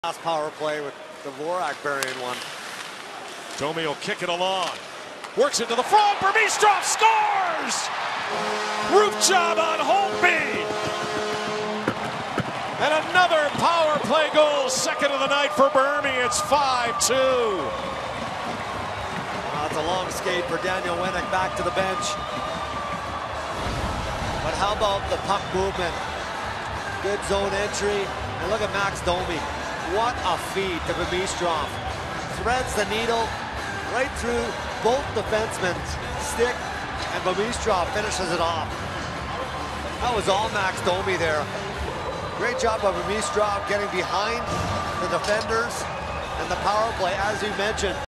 Last power play with Dvorak burying one. Domi will kick it along. Works it to the front. Burmistrov scores! Roof job on Holtby. And another power play goal. Second of the night for Burmy. It's 5-2. It's a long skate for Daniel Winnik back to the bench. But how about the puck movement? Good zone entry. And look at Max Domi. What a feed to Burmistrov. Threads the needle right through both defensemen's stick, and Burmistrov finishes it off. That was all Max Domi there. Great job by Burmistrov getting behind the defenders and the power play, as you mentioned.